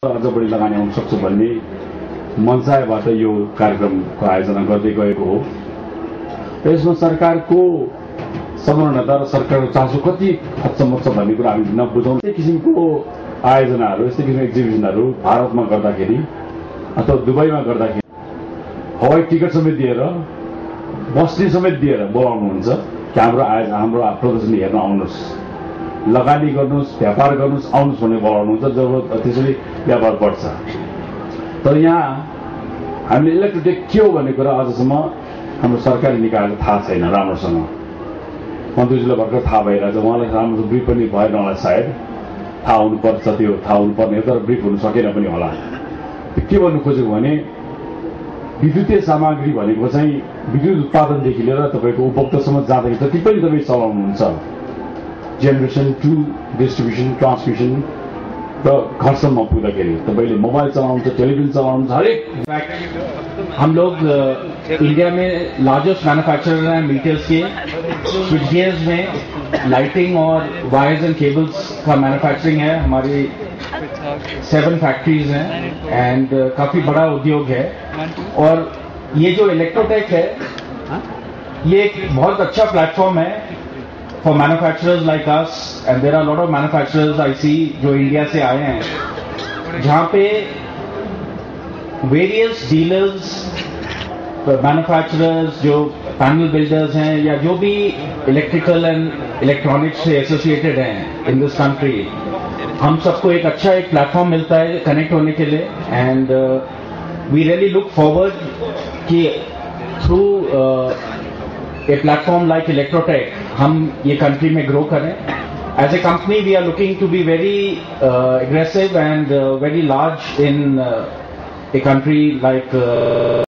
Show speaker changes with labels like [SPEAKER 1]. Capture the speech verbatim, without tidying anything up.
[SPEAKER 1] अझ बढी लगानी आउन सक्छु भन्ने मनसायबाट यो कार्यक्रमको आयोजना गर्दै गएको हो। यसमा सरकारको संलग्नता र सरकारको चासो कति हदसम्म छ भन्ने कुरा हामी नबुझौँ। यस्तै किसिमको आयोजनाहरू, यस्तै किसिमको एक्जिबिसनहरू भारतमा गर्दाखेरि अथवा दुबईमा गर्दाखेरि हवाई टिकट समेत दिएर, बस्ने समेत दिएर बोलाउनुहुन्छ कि हाम्रो आयोज हाम्रो प्रदर्शनी हेर्न आउनुहोस्, लगानी गर्नुहोस्, व्यापार गर्नुहोस्, आउनुहोस् भनेर बोलाउनुहुन्छ। जब त्यसरी व्यापार बढ्छ। तर यहाँ हामीले इलेक्ट्रोटेक के हो भन्ने कुरा अझसम्म हाम्रो सरकारी निकायलाई थाहा छैन राम्रोसँग। मन्त्रीजीलाई भर्खर थाहा भइरहेछ, उहाँलाई राम्रो ब्रिफ पनि भएन होला, सायद थाहा हुनुपर्छ, त्यो थाहा हुनुपर्ने तर ब्रिफ हुन सकेन पनि होला। के भन्नु खोजेको भने विद्युतीय सामग्री भनेको चाहिँ विद्युत उत्पादनदेखि लिएर तपाईँको उपभोक्तासम्म जाँदाखेरि जति पनि तपाईँ चलाउनुहुन्छ, जेनेरेसन टु डिस्ट्रिब्युसन, ट्रान्समिसन र घरसम्म पुग्दाखेरि तपाईँले मोबाइल चलाउनुहुन्छ, टेलिभिजन चलाउनुहुन्छ, हरेक।
[SPEAKER 2] हम लोग इंडिया में लार्जेस्ट मैन्युफैक्चरर हैं मीटर्स के। स्विच गियर्स में लाइटिंग और वायर्स एंड केबल्स का मैन्युफैक्चरिंग है। हमारी सेवन फैक्ट्रीज हैं एंड काफी बड़ा उद्योग है। और ये जो इलेक्ट्रोटेक है, ये एक बहुत अच्छा प्लेटफॉर्म है for manufacturers like us, and there are a lot of manufacturers I see जो इंडिया से आए हैं, जहाँ पे various dealers, manufacturers, जो panel builders हैं या जो भी electrical and electronics say associated हैं in this country, हम सबको एक अच्छा एक प्लेटफॉर्म मिलता है कनेक्ट होने के लिए। And we really look forward कि through uh, a platform like Electrotech हम ये कंट्री में ग्रो करें। As a company we are looking to be very uh, aggressive and uh, very large in uh, a country like uh,